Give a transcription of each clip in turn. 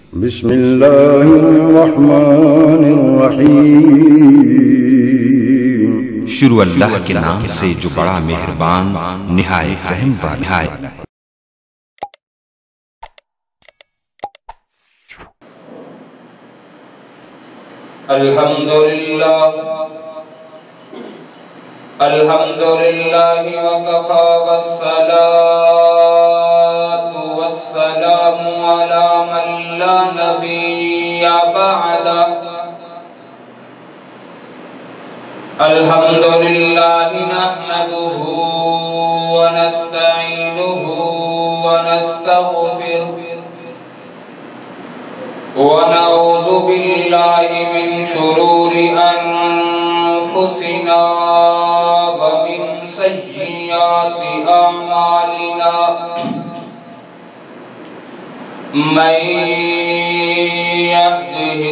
بسم اللہ الرحمن الرحیم۔ شروع اللہ کے نام سے جو بڑا مہربان نہایت رحم والا ہے۔ الحمدللہ وکفا والصلاة والسلام علی من لا نبی بعدہ۔ الحمدللہ نحمدہ ونستعینہ ونستغفرہ ونعوذ باللہ من شرور انفسنا ومن سیئات اعمالنا، من یهده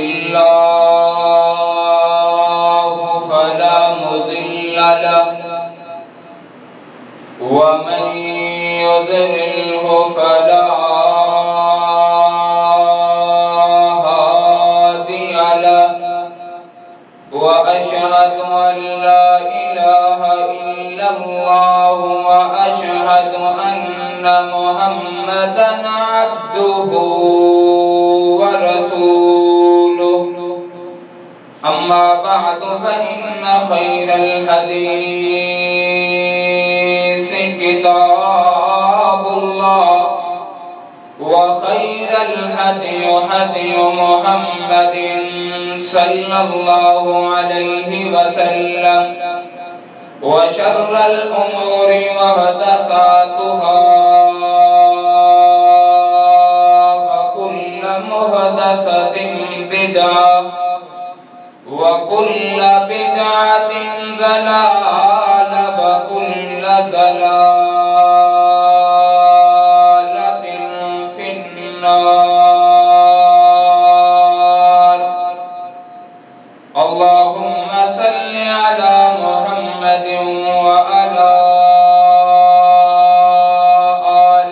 اللہ فلا مضل له ومن يضلله فلا وأشهد أن لا إله إلا الله وأشهد أن محمدًا عبده ورسوله، أما بعد فإن خير الحديث كتاب الله، وخير الهدي هدي محمد صلی اللہ علیہ وسلم، وشر الامور محدثاتها وكل محدثة بدعة وكل بدعة ضلالة وكل ضلالة في النار۔ اللهم صل على محمد وعلى آل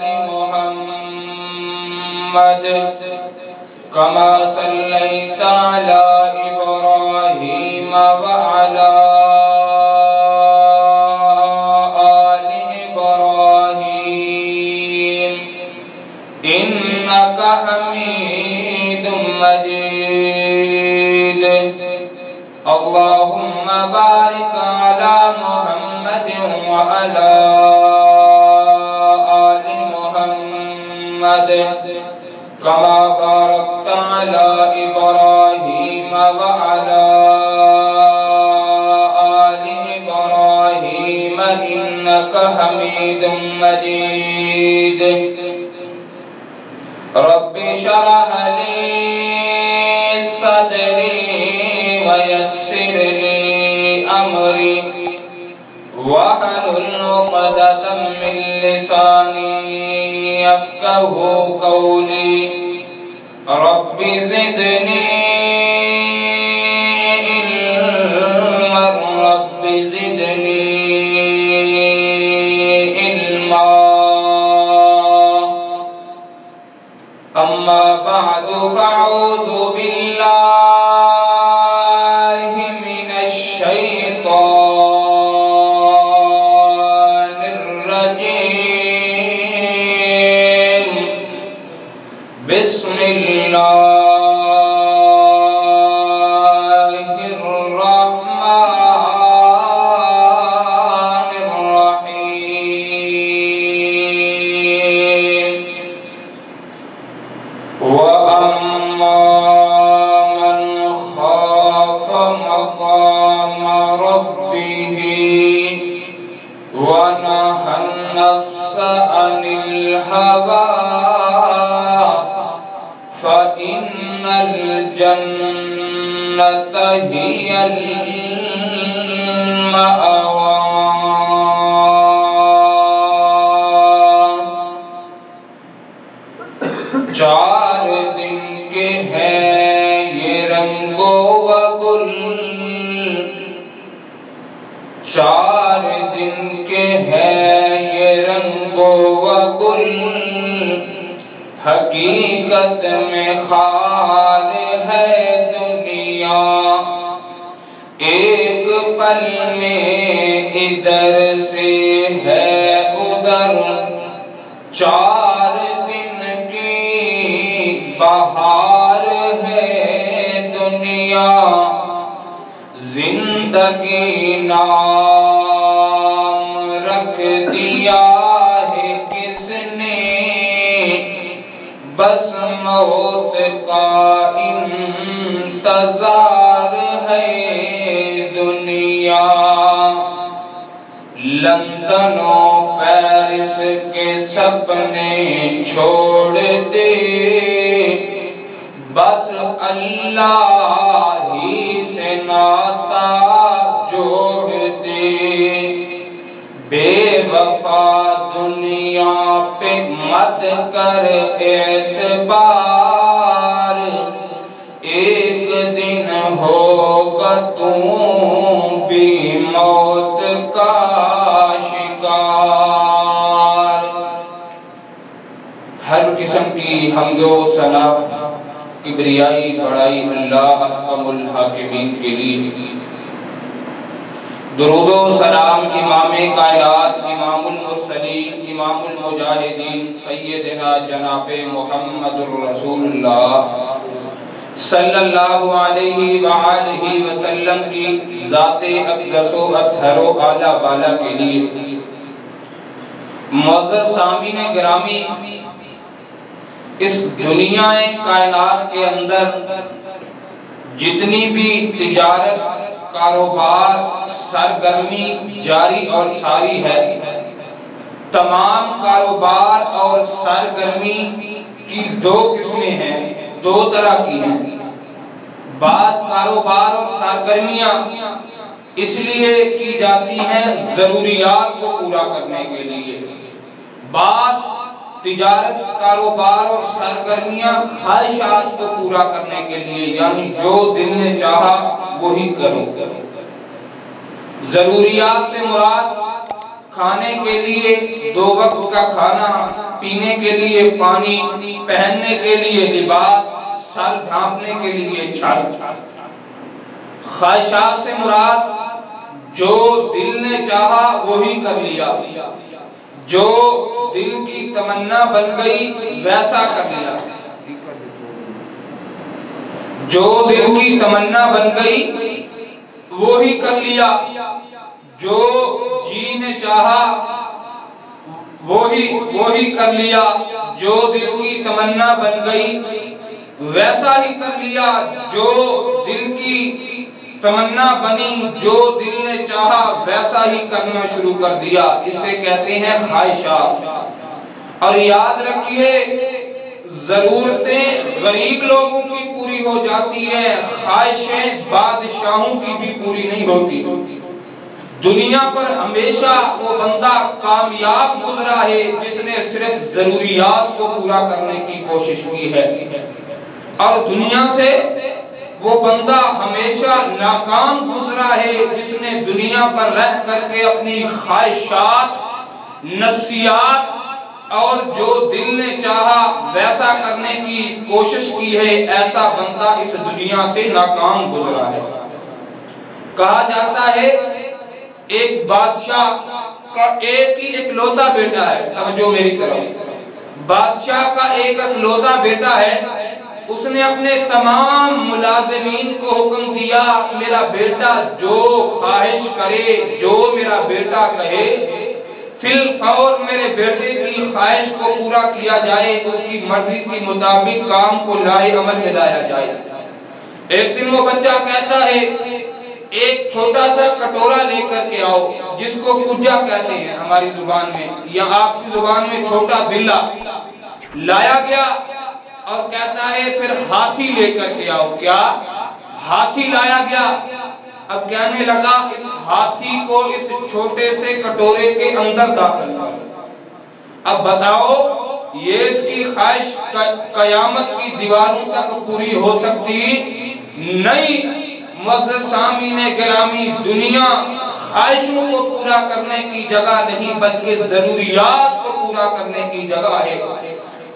محمد كما صليت على إبراهيم وعلى آل إبراهيم إنك حميد مجيد۔ اللهم بارك على محمد وعلى آل محمد كما باركت على إبراهيم وعلى آل إبراهيم إنك حميد مجيد۔ رب اشرح لي صدري ويسر لي أمري واحلل عقدة من لساني يفقه قولي، رب زدني علما رب زدني علما۔ أما بعد فأعوذ بالله من الشيطان الرجيم، بسم الله الرحمن الرحيم۔ وأما من خاف مقام ربه ونهى النفس عن الهوى فإن الجنة هي المأوى۔ چار دن کے ہیں یہ رنگ و گل، چار دن کے ہیں یہ رنگ و گل، حقیقت میں خار ہے دنیا، ایک پل میں ادھر سے ہے ادھر، 4 دن کی بہار ہے دنیا، زندگی نام رکھ دیا ہے کس نے، بس موت کا انتظار ہے دنیا۔ لندن و پیرس کے سپنے چھوڑ دے، بس اللہ ہی سے ناتا جوڑ دے، بے وفا دنیا پہ مت کر اعتبار، ایک دن ہوگا تو بھی موت کا شکار۔ ہر قسم کی حمد و ثنا کبریائی بڑائی اللہ احکم الحاکمین کے لیے، درود و سلام امام کائنات، امام المرسلین، امام المجاہدین، سیدنا جناب محمد الرسول اللہ صلی اللہ علیہ وآلہ وسلم کی ذات اقدس و اطہر و اعلیٰ بالا کے لیے۔ معزز سامعین گرامی، اس دنیا کائنات کے اندر جتنی بھی تجارت، کاروبار، سرگرمی جاری اور ساری ہے، تمام کاروبار اور سرگرمی کی 2 قسمیں ہیں، 2 طرح کی ہیں۔ بعض کاروبار اور سرگرمیاں اس لیے کی جاتی ہیں ضروریات کو پورا کرنے کے لیے، بعض تجارت، کاروبار اور سرگرمیاں خواہشات کو پورا کرنے کے لیے، یعنی جو دل نے چاہا وہی کرو۔ ضروریات سے مراد کھانے کے لیے 2 وقت کا کھانا، پینے کے لیے پانی، پہننے کے لیے لباس، سر ڈھانپنے کے لیے چھال۔ خواہشات سے مراد جو دل نے چاہا وہی کر لیا، جو دل کی تمنا بن گئی ویسا کر لیا، جو دل کی تمنا بن گئی وہی کر لیا، جو جی نے چاہا وہی کر لیا، جو دل کی تمنا بن گئی ویسا ہی کر لیا، جو دل کی تمنا بنی، جو دل نے چاہا ویسا ہی کرنا شروع کر دیا، اسے کہتے ہیں خواہشات۔ اور یاد رکھیے، ضرورتیں غریب لوگوں کی پوری ہو جاتی ہیں، خواہشیں بادشاہوں کی بھی پوری نہیں ہوتی۔ دنیا پر ہمیشہ وہ بندہ کامیاب گزرا ہے جس نے صرف ضروریات کو پورا کرنے کی کوشش کی ہے، اور دنیا سے وہ بندہ ہمیشہ ناکام گزرا ہے جس نے دنیا پر رہ کر کے اپنی خواہشات، نفسیات اور جو دل نے چاہا ویسا کرنے کی کوشش کی ہے، ایسا بندہ اس دنیا سے ناکام گزرا ہے۔ کہا جاتا ہے ایک بادشاہ کا ایک ہی اکلوتا بیٹا ہے، توجہ میری طرف، بادشاہ کا ایک اکلوتا بیٹا ہے، اس نے اپنے تمام ملازمین کو حکم دیا میرا بیٹا جو خواہش کرے، جو میرا بیٹا کہے، فی الفور میرے بیٹے کی خواہش کو پورا کیا جائے، اس کی مرضی کے مطابق کام کو لائے عمل میں لایا جائے۔ ایک دن وہ بچہ کہتا ہے ایک چھوٹا سا کٹورا لے کر کے آؤ، جس کو کجا کہتے ہیں ہماری زبان میں، یا آپ کی زبان میں چھوٹا دلہ، لایا گیا اور کہتا ہے پھر ہاتھی لے کر کے آؤ۔ کیا؟ ہاتھی لایا گیا۔ اب کہنے لگا اس ہاتھی کو اس چھوٹے سے کٹورے کے اندر داخل کر، اب بتاؤ یہ اس کی خواہش قیامت کی دیواروں تک پوری ہو سکتی نہیں۔ معزز سامعین گرامی، دنیا خواہشوں کو پورا کرنے کی جگہ نہیں بلکہ ضروریات کو پورا کرنے کی جگہ ہے۔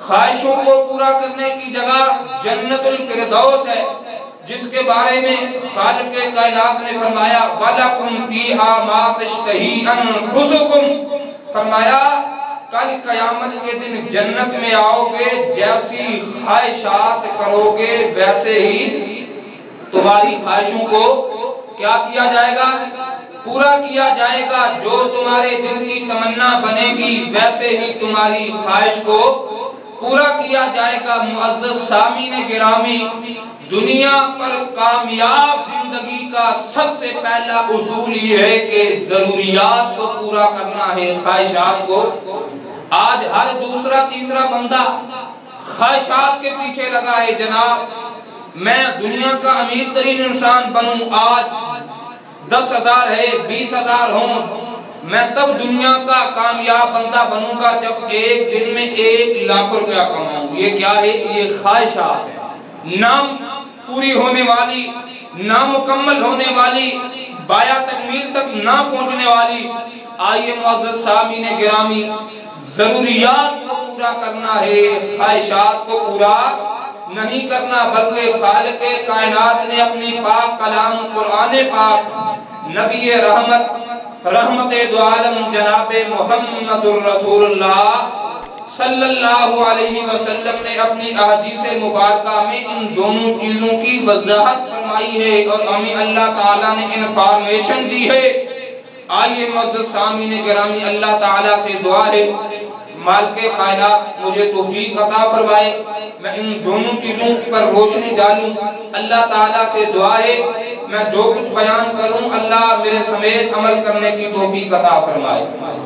خواہشوں کو پورا کرنے کی جگہ جنت الفردوس ہے، جس کے بارے میں خالق کائنات نے فرمایا وَلَكُمْ فِيهَا مَا تَشْتَهِي أَنفُسُكُمْ، فرمایا کل قیامت کے دن جنت میں آؤ گے، جیسی خواہشات کرو گے ویسے ہی تمہاری خواہشوں کو کیا کیا جائے گا؟ پورا کیا جائے گا۔ جو تمہارے دل کی تمنا بنے گی ویسے ہی تمہاری خواہش کو پورا کیا جائے گا۔ معزز سامعین گرامی، دنیا پر کامیاب زندگی کا سب سے پہلا اصول یہ ہے کہ ضروریات کو پورا کرنا ہے، خواہشات کو۔ آج ہر دوسرا تیسرا بندہ خواہشات کے پیچھے لگا ہے، جناب میں دنیا کا امیر ترین انسان بنوں، آج 10,000 ہے 20,000 ہوں، میں تب دنیا کا کامیاب بندہ بنوں گا جب ایک دن میں 1 لاکھ روپیہ کماؤں۔ یہ کیا ہے؟ یہ خواہشات ہے، نام پوری ہونے والی، نامکمل ہونے والی، بایا تکمیل تک نہ پہنچنے والی۔ آئیے معزز سامعین گرامی، ضروریات کو پورا کرنا ہے، خواہشات کو پورا نہیں کرنا، بلکہ خالق کائنات نے اپنی پاک کلام قرآن پاک نبی رحمت دو عالم جناب محمد الرسول اللہ صلی اللہ علیہ وسلم نے اپنی احادیث مبارکہ میں ان دونوں چیزوں کی وضاحت فرمائی ہے اور ہمیں اللہ تعالیٰ نے انفارمیشن دی ہے۔ آئیے معزز سامعین گرامی، اللہ تعالیٰ سے دعا ہے مالک کائنات مجھے توفیق عطا فرمائے، میں ان دونوں چیزوں پر روشنی ڈالوں۔ اللہ تعالیٰ سے دعا ہے میں جو کچھ بیان کروں اللہ میرے سمیت عمل کرنے کی توفیق عطا فرمائے۔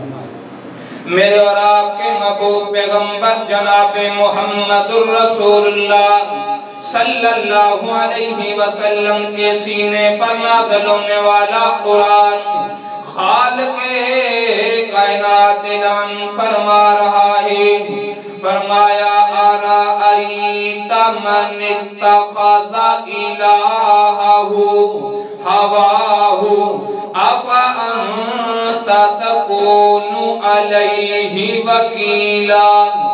میرے اور آپ کے محبوب پیغمبر جناب محمد الرسول اللہ صلی اللہ علیہ وسلم کے سینے پر نازل ہونے والا قرآن خالق کائنات اعلان فرما رہا ہے، فرمایا ارائیت من اتخذ الہہ ہواہ افانت تکون علیہ وکیلا۔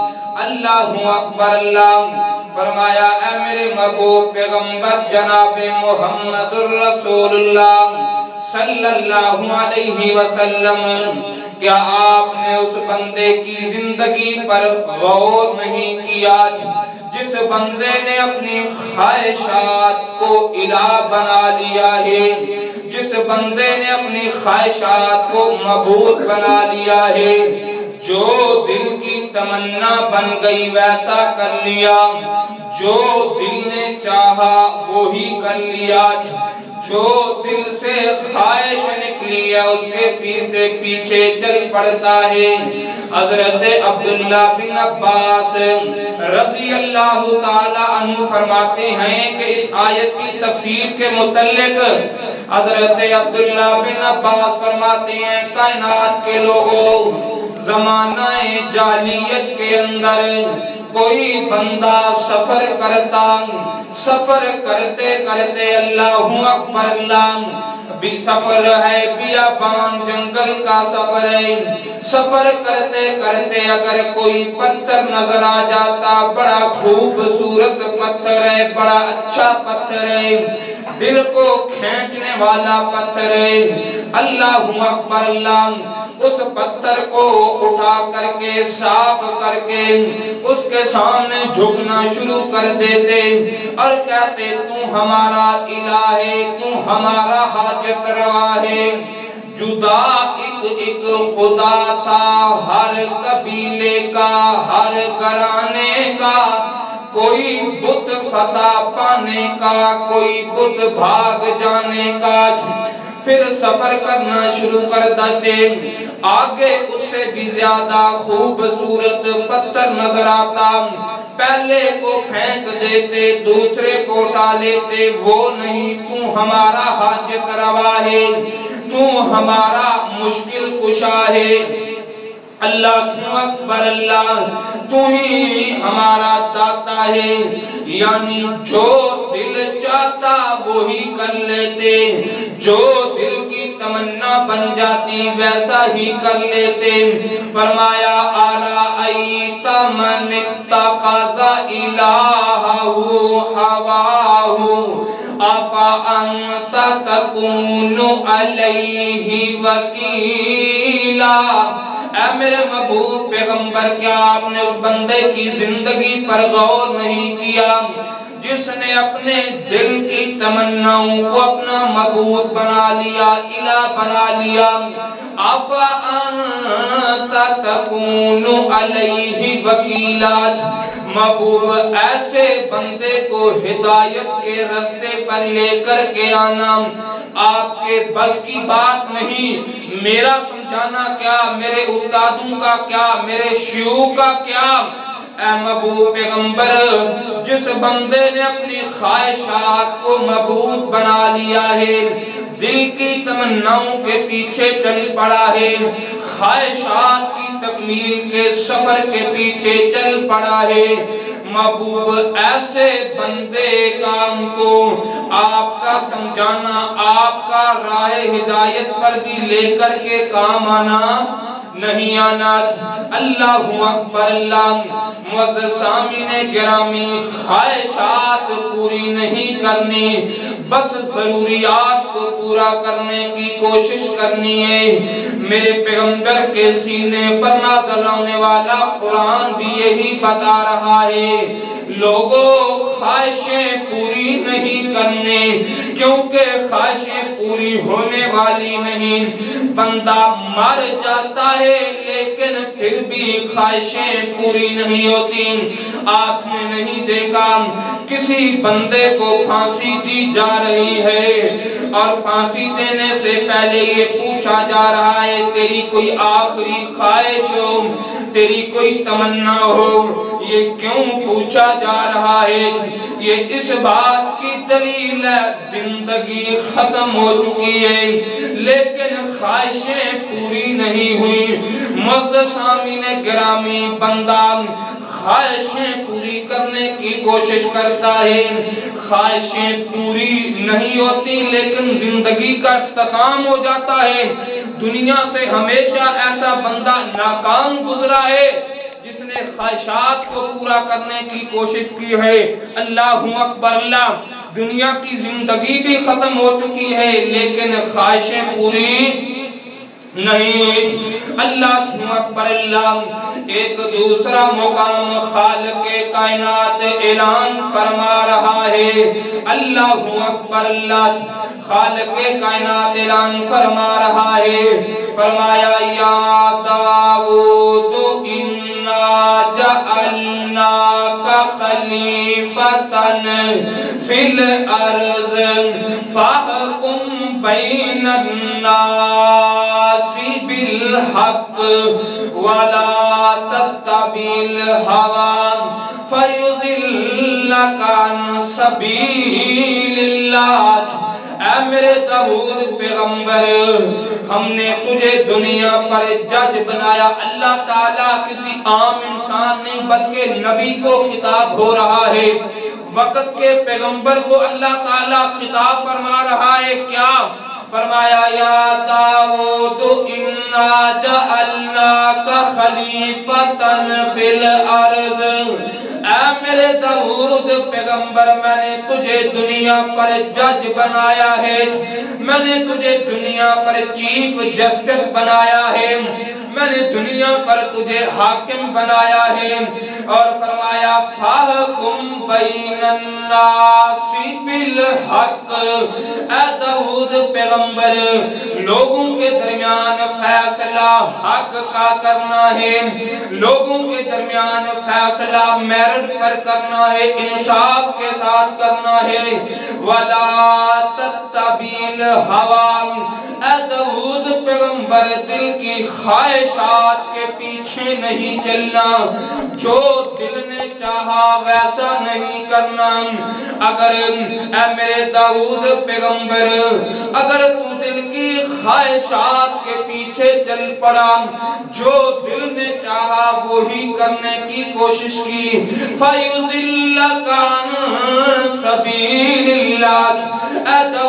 اللہ اکبر، اللہ فرمایا اے میرے محبوب پیغمبر جناب محمد الرسول اللہ صلی اللہ علیہ وسلم، کیا آپ نے اس بندے کی زندگی پر غور نہیں کیا جس بندے نے اپنی خواہشات کو الہ بنا لیا ہے، جس بندے نے اپنی خواہشات کو معبود بنا لیا ہے؟ جو دل کی تمنا بن گئی ویسا کر لیا، جو دل نے چاہا وہی کر لیا، جو دل سے خواہش نکلی ہے اس کے پیچھے چل پڑتا ہے۔ حضرت عبداللہ بن عباس رضی اللہ تعالی عنہ فرماتے ہیں کہ اس آیت کی تفسیر کے متعلق حضرت عبداللہ بن عباس فرماتے ہیں کائنات کے لوگوں، زمانہ جاہلیت کے اندر کوئی بندہ سفر کرتا، سفر کرتے کرتے اللہ اکبر اللہ بھی سفر ہے، بیابان جنگل کا سفر ہے، سفر کرتے کرتے اگر کوئی پتھر نظر آ جاتا، بڑا خوبصورت پتھر ہے، بڑا اچھا پتھر ہے، دل کو کھینچنے والا پتھر ہے، اللہ اکبر اللہ اس پتھر کو اٹھا کر کے صاف کر کے اس کے سامنے جھکنا شروع کر دیتے اور کہتے تو ہمارا الہ ہے، تو ہمارا حاجت روا ہے۔ جدا ایک خدا تھا ہر قبیلے کا، ہر گھرانے کا، کوئی بت فتح پانے کا، کوئی بت بھاگ جانے کا۔ پھر سفر کرنا شروع کر دیتے، آگے اس سے بھی زیادہ خوبصورت پتھر نظر آتا، پہلے کو پھینک دیتے، دوسرے کو اٹھا لیتے، وہ نہیں تو ہمارا حاجت روا ہے، تو ہمارا مشکل کشا ہے، اللہ اکبر اللہ تو ہی ہمارا داتا ہے۔ یعنی جو دل چاہتا وہی کر لیتے، جو دل کی تمنا بن جاتی ویسا ہی کر لیتے۔ فرمایا ارائیت من اتخذ الہہ ہواہ افانت تکون علیہ وکیلا۔ اے میرے محبوب پیغمبر، کیا آپ نے اس بندے کی زندگی پر غور نہیں کیا جس نے اپنے دل کی تمناؤں کو اپنا معبود بنا لیا، الہ بنا لیا؟ افانت تکون علیہ وکیلا، محبوب ایسے بندے کو ہدایت کے راستے پر لے کر کے آنا آپ کے بس کی بات نہیں۔ میرا سمجھانا کیا، میرے استادوں کا کیا، میرے شیوخ کا کیا؟ اے محبوب پیغمبر، جس بندے نے اپنی خواہشات کو معبود بنا لیا ہے، دل کی تمناؤں کے پیچھے چل پڑا ہے، خواہشات کی تکمیل کے سفر کے پیچھے چل پڑا ہے، محبوب ایسے بندے کام کو آپ کا سمجھانا، آپ کا راہ ہدایت پر بھی لے کر کے کام آنا نہیں آنا۔ اللہ اکبر اللہ۔ معزز سامعین گرامی، خواہشات پوری نہیں کرنی، بس ضروریات کو پورا کرنے کی کوشش کرنی ہے۔ میرے پیغمبر کے سینے پر نازل ہونے والا قرآن بھی یہی بتا رہا ہے، لوگوں خواہشیں پوری نہیں کرنے، کیونکہ خواہشیں پوری ہونے والی نہیں۔ بندہ مر جاتا ہے لیکن پھر بھی خواہشیں پوری نہیں ہوتی۔ آپ نے نہیں دیکھا کسی بندے کو پھانسی دی جا رہی ہے اور پھانسی دینے سے پہلے یہ پوچھا جا رہا ہے تیری کوئی آخری خواہش ہو، تیری کوئی تمنا ہو؟ یہ کیوں پوچھا جا رہا ہے؟ یہ اس بات کی دلیل ہے زندگی ختم ہو چکی ہے لیکن خواہشیں پوری نہیں ہوئی۔ معزز سامعین گرامی، بندہ خواہشیں پوری کرنے کی کوشش کرتا ہے، خواہشیں پوری نہیں ہوتی لیکن زندگی کا اختتام ہو جاتا ہے۔ دنیا سے ہمیشہ ایسا بندہ ناکام گزرا ہے جس نے خواہشات کو پورا کرنے کی کوشش کی ہے۔ اللہ اکبر اللہ۔ دنیا کی زندگی بھی ختم ہو چکی ہے لیکن خواہشیں پوری نہیں۔ اللہ اکبر اللہ۔ ایک دوسرا مقام خالق کائنات اعلان فرما رہا ہے۔ اللہ اکبر اللہ۔ خالق کائنات اعلان فرما رہا ہے، فرمایا یا داؤد انا جعلناک خلیفۃ فی الارض فاحکم بین الناس بالحق ولا تتبع الہوی فیضلک عن سبیل اللہ۔ اے میرے داؤد پیغمبر، ہم نے تجھے دنیا پر جج بنایا۔ اللہ تعالیٰ کسی عام انسان نہیں بلکہ نبی کو خطاب ہو رہا ہے، وقت کے پیغمبر کو اللہ تعالیٰ خطاب فرما رہا ہے۔ کیا فرمایا؟ یا داؤد انا جعلناک خلیفۃ فی الارض۔ اے میرے داؤد پیغمبر، میں نے تجھے دنیا پر جج بنایا ہے، میں نے تجھے دنیا پر چیف جسٹس بنایا ہے، میں نے دنیا پر تجھے حاکم بنایا ہے۔ اور فرمایا فاحکم بین الناس بالحق۔ اے داؤد پیغمبر، لوگوں کے درمیان فیصلہ حق کا کرنا ہے، لوگوں کے درمیان فیصلہ میرٹ پر کرنا ہے، انصاف کے ساتھ کرنا ہے۔ وَلَا تَتَّبِعِ الْهَوَىٰ۔ اے داؤد پیغمبر، دل کی خواہشات کے پیچھے نہیں چلنا، جو دل نے چاہا ویسا نہیں کرنا۔ اگر اے میرے داؤد پیغمبر، اگر تو دل کی خواہشات کے پیچھے چل پڑا، جو دل نے چاہا وہی کرنے کی کوشش کی، فَيُضِلَّكَ عَن سَبِيلِ اللَّهِ۔ اے داؤد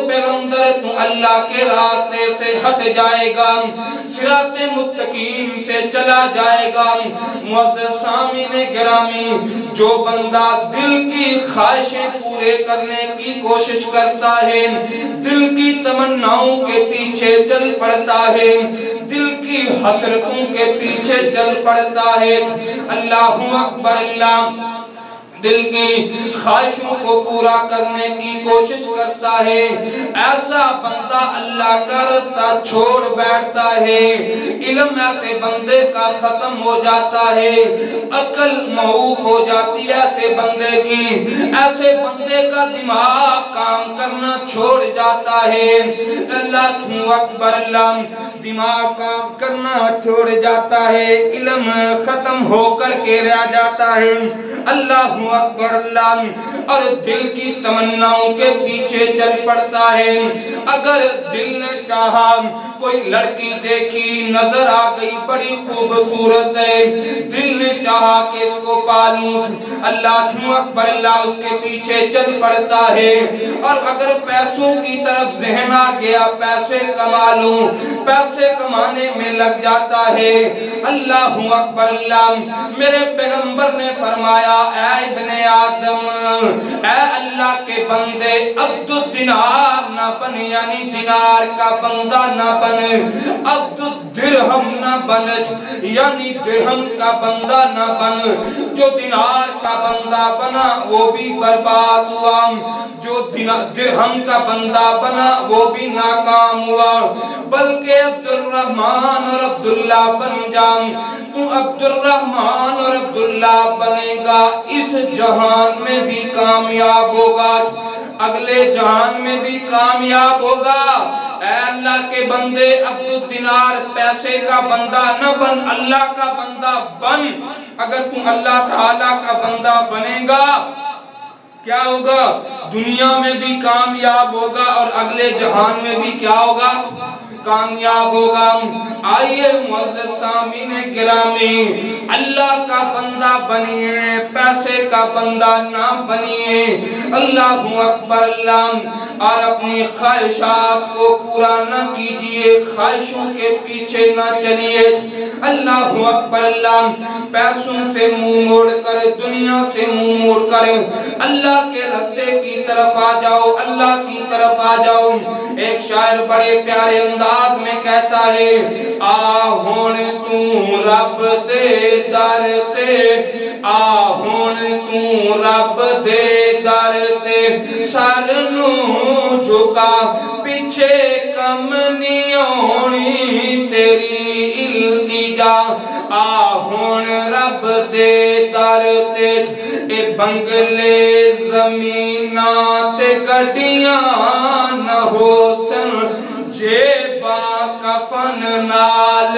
پیغمبر تو اللہ کے راستے سے ہٹ جائے گا، صراط مستقیم سے چلا جائے گا۔ معزز سامعین گرامی، جو بندہ دل کی خواہشیں پورے کرنے کی کوشش کرتا ہے، دل کی تمناؤں کے پیچھے چل پڑتا ہے، دل کی حسرتوں کے پیچھے چل پڑتا ہے، اللہ اکبر اللہ، دل کی خواہشوں کو پورا کرنے کی کوشش کرتا ہے، ایسا بندہ اللہ کا رستہ چھوڑ بیٹھتا ہے، علم ایسے بندے کا ختم ہو جاتا ہے، عقل معوف ہو جاتی ہے ایسے بندے کی، ایسے بندے کا دماغ کام کرنا چھوڑ جاتا ہے، اللہ اکبر اللہ، دماغ کام کرنا چھوڑ جاتا ہے، علم ختم ہو کر کے رہ جاتا ہے، اللہ اکبر اللہ، اور دل کی تمناؤں کے پیچھے چل پڑتا ہے۔ اگر دل نے چاہا، کوئی لڑکی دیکھی نظر آ گئی بڑی خوبصورت ہے، دل نے چاہا کہ اس کو پالوں، اللہ اکبر اللہ، اس کے پیچھے چل پڑتا ہے، اور اگر پیسوں کی طرف ذہن آ گیا، پیسے کما لوں، پیسے کمانے میں لگ جاتا ہے، اللہ اکبر اللہ، میرے پیغمبر نے فرمایا اے ابن آدم، اے اللہ کے بندے، عبد الدینار نہ بن، یعنی دینار کا بندہ نہ بن، عبد الدرہم نہ بن، یعنی درہم کا بندہ نہ بن، جو دینار کا بندہ بنا وہ بھی برباد ہوا، جو درہم کا بندہ بنا وہ بھی ناکام ہوا، بلکہ عبد الرحمن اور عبداللہ بن جاؤں، تو عبد الرحمن اور عبداللہ بنے گا، اس جہان میں بھی کامیاب ہوگا، اگلے جہان میں بھی کامیاب ہوگا۔ اے اللہ کے بندے، عبد الدینار پیسے کا بندہ نہ بن، اللہ کا بندہ بن، اگر تم اللہ تعالیٰ کا بندہ بنے گا کیا ہوگا؟ دنیا میں بھی کامیاب ہوگا اور اگلے جہان میں بھی کیا ہوگا؟ کامیاب ہوگا۔ آئیے معزز سامعین گرامی، اللہ کا بندہ بنیے، پیسے کا بندہ نہ بنیے، اللہ اکبر اللہ، اور اپنی خواہشات کو پورا نہ کیجئے، خواہشوں کے پیچھے نہ چلیے، اللہ اکبر اللہ، پیسوں سے منہ موڑ کر، دنیا سے منہ موڑ کر اللہ کے راستے کی طرف آ جاؤ، اللہ کی طرف آ جاؤ۔ ایک شاعر بڑے پیارے انداز میں کہتا ہے، آہون تو رب دے در تے، آہون تو رب دے در تے، سر نو جھکا پیچھے کم نہیں آنی تیری التجا، آہون رب دے در تے، اے بنگلے زمینات گڈیاں نہ ہو سن، جیبا کفن نال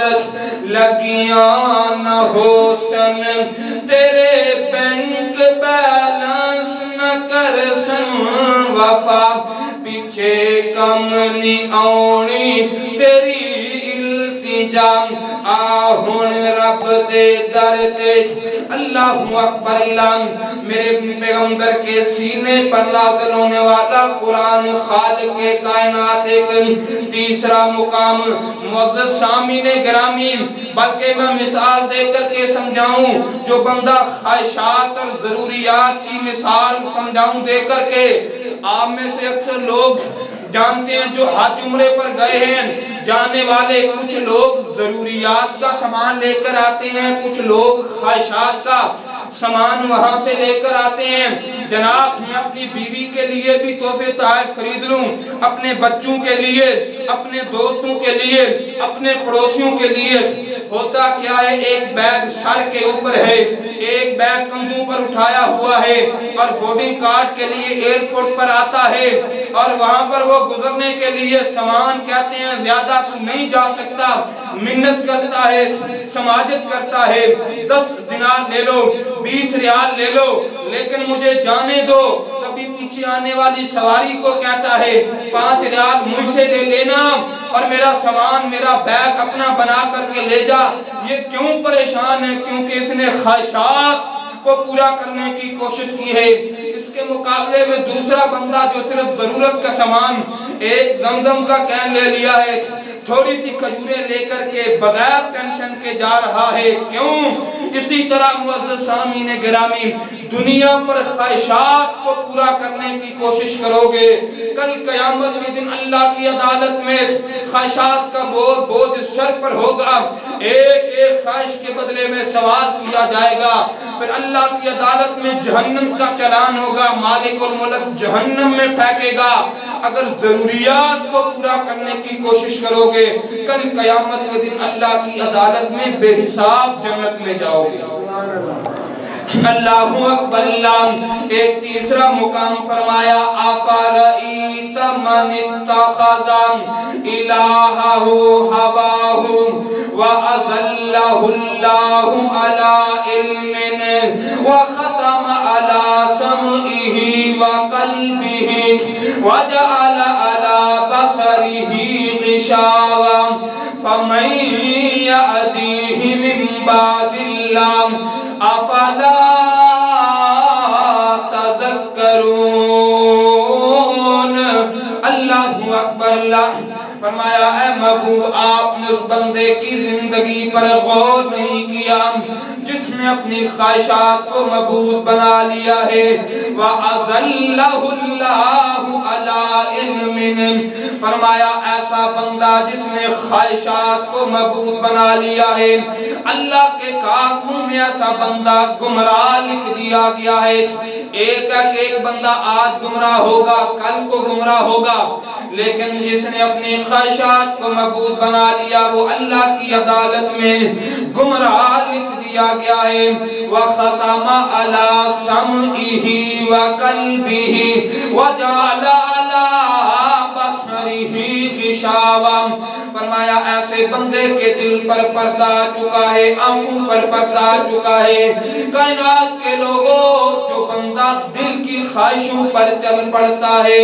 لگیاں نہ ہو سن، تیرے بینک بیلنس نہ کر سن، وفا پیچھے کم نہیں آنی تیری التجا، آہن رب دے در تے، اللہ اکبر اللہ۔ میرے پیغمبر کے سینے پر نازل ہونے والا قرآن خالق کائنات ایک تیسرا مقام، معزز سامعین گرامی، بلکہ میں مثال دے کر کے سمجھاؤں، جو بندہ خواہشات اور ضروریات کی مثال سمجھاؤں دے کر کے، آپ میں سے اکثر لوگ جانتے ہیں جو حج عمرے پر گئے ہیں، جانے والے کچھ لوگ ضروریات کا سامان لے کر آتے ہیں، کچھ لوگ خواہشات کا سامان وہاں سے لے کر آتے ہیں۔ جناب میں اپنی بیوی کے لیے بھی تحفے تحائف خرید لوں، اپنے بچوں کے لیے، اپنے دوستوں کے لیے، اپنے پڑوسیوں کے لیے، ہوتا کیا ہے، ایک بیگ سر کے اوپر ہے، ایک بیگ کندھوں پر اٹھایا ہوا ہے، اور بورڈنگ کارڈ کے لیے ایئرپورٹ پر آتا ہے، اور وہاں پر وہ گزرنے کے لیے سامان کہتے ہیں زیادہ تو نہیں جا سکتا، منت کرتا ہے، سماجت کرتا ہے، 10 دینار لے لو، 20 ریال لے لو، لیکن مجھے جانے دو۔ کبھی پیچھے آنے والی سواری کو کہتا ہے 5 ریال مجھ سے لے لینا اور میرا سامان، میرا بیگ اپنا بنا کر کے لے جا۔ یہ کیوں پریشان ہے؟ کیونکہ اس نے خواہشات کو پورا کرنے کی کوشش کی ہے۔ اس کے مقابلے میں دوسرا بندہ جو صرف ضرورت کا سامان ایک زمزم کا کین لے لیا ہے، تھوڑی سی کھجوریں لے کر کے بغیر ٹینشن کے جا رہا ہے. کیوں؟ اسی طرح معزز سامعین گرامی، دنیا پر خواہشات کو پورا کرنے کی کوشش کرو گے، کل قیامت کے دن اللہ کی عدالت میں خواہشات کا بوجھ سر پر ہوگا. ایک ایک خواہش کے بدلے میں سوال کیا جائے گا. پھر اللہ کی عدالت میں جہنم کا چلان ہوگا، مالک الملک جہنم میں پھینکے گا. اگر ضروریات کو پورا کرنے کی کوشش کرو گے، کل قیامت کے دن اللہ کی عدالت میں بے حساب جنت میں جاؤ گے. اللہ اکبر. اللہ ایک تیسرا مقام فرمایا، افرأیت من اتخذ الہہ ہواہ وأضلہ اللہ علی علم وختم علی سمعہ وقلبہ وجعل علی بصرہ غشاوہ فمن یأتیہ من بعد اللہ افلا تذکرون. اللہ اکبر. اللہ فرمایا، اے محبوب، آپ نے اس بندے کی زندگی پر غور نہیں کیا جس نے اپنی خواہشات کو معبود بنا لیا ہے. وَأَذَلَّهُ اللَّهُ عَلَىٰ عِلْمٍ. فرمایا ایسا بندہ جس نے خواہشات کو معبود بنا لیا ہے، اللہ کے کاغذوں میں ایسا بندہ گمراہ لکھ دیا گیا ہے. ایک بندہ آج گمراہ ہوگا، کل کو گمراہ ہوگا، لیکن جس نے اپنی خواہشات کو معبود بنا لیا وہ اللہ کی عدالت میں گمراہ لکھ دیا گیا ہے. وَخَتَمَ عَلَىٰ سَمْعِهِ وَقَلْبِهِ وَجَعَلَ عَلَىٰ بَصَرِهِ غِشَاوَةً. فرمایا ایسے بندے کے دل پر پردہ آ چکا ہے، آنکھوں پر پردہ آ چکا ہے. کائنات کے لوگوں، جو بندہ دل کی خواہشوں پر چل پڑتا ہے،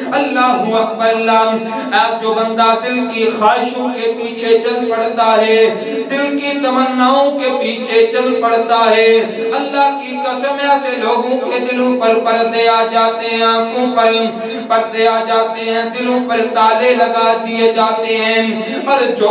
اللہ اکبر. اللہ جو بندہ دل کی خواہشوں کے پیچھے چل پڑتا ہے، دل کی تمناؤں کے پیچھے چل پڑتا ہے، اللہ کی قسم ایسے لوگوں کے دلوں پر پردے آ جاتے ہیں، آنکھوں پر پردے آ جاتے ہیں، دلوں پر تالے لگا دیے جاتے ہیں اور جو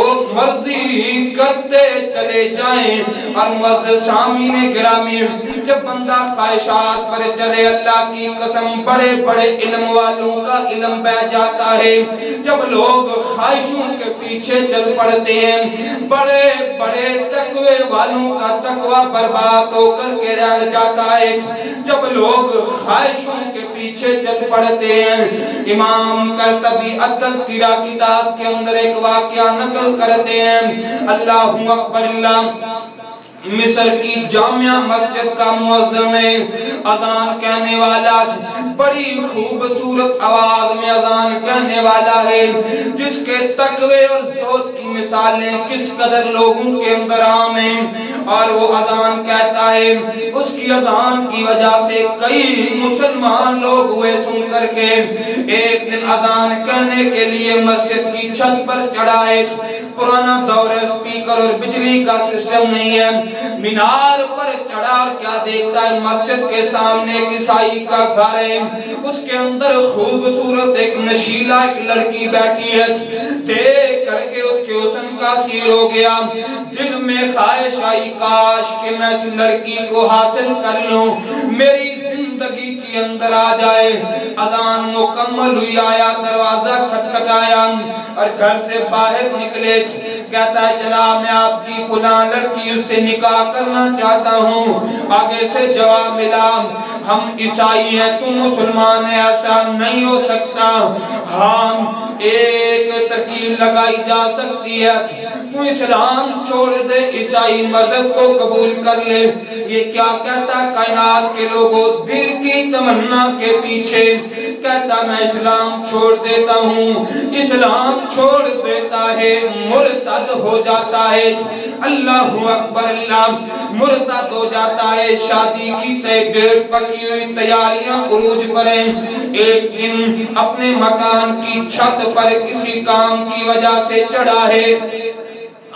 مرضی کرتے چلے جائیں. اور معزز سامعین گرامی، جب بندہ خواہشات پر چلے، اللہ کی قسم بڑے بڑے علم والوں کا علم بہ جاتا ہے. جب لوگ خواہشوں کے پیچھے چل پڑتے ہیں، بڑے بڑے تقوی والوں کا تقوی برباد ہو کر کے رہ جاتا ہے. جب لوگ خواہشوں کے پیچھے چل پڑتے ہیں، امام قرطبی التذکرہ کتاب کے اندر ایک واقعہ نقل کرتے ہیں. اللہ اکبر. اللہ مصر کی جامعہ مسجد کا مؤذن ہے، اذان کہنے والا، بڑی خوبصورت آواز میں اذان کہنے والا ہے، جس کے تقوی اور زہد کی مثالیں کس قدر لوگوں کے اندر عام ہیں. اور وہ اذان کہتا ہے، اس کی اذان کی وجہ سے کئی مسلمان لوگ ہوئے سن کر کے. ایک دن اذان کہنے کے لیے مسجد کی چھت پر چڑھا ہے. پرانا دور ہے، سپیکر اور بجلی کا سسٹم نہیں ہے. مینار پر چڑھا اور کیا دیکھتا ہے، مسجد کے سامنے ایک عیسائی کا گھر ہے، اس کے اندر خوبصورت ایک نشیلا ایک لڑکی بیٹھی ہے. دیکھ کر کے اس کے حسن کا سیر ہو گیا. دل میں خواہش آئی، کاش کہ میں اس لڑکی کو حاصل کر لوں، میری زندگی کے اندر آ جائے. اذان مکمل ہوئی، آیا، دروازہ کھٹکھٹایا اور گھر سے باہر نکلے. کہتا ہے جناب میں آپ کی فلاں لڑکی سے نکاح کرنا چاہتا ہوں. آگے سے جواب ملا، ہم عیسائی ہیں، تم مسلمان ہیں، ایسا نہیں ہو سکتا. ہاں ایک ترکیب لگائی جا سکتی ہے، تو اسلام چھوڑ دے، عیسائی مذہب کو قبول کر لے. یہ کیا کہتا ہے کائنات کے لوگوں، دل کی تمنا کے پیچھے کہتا میں اسلام چھوڑ دیتا ہوں. اسلام چھوڑ دیتا ہے، مرتد ہو جاتا ہے. اللہ اکبر. اللہ مرتد ہو جاتا ہے. شادی کی ڈیٹ پکی ہوئی، تیاریاں عروج پر ہیں. ایک دن اپنے مکان کی چھت پر کسی کام کی وجہ سے چڑھا ہے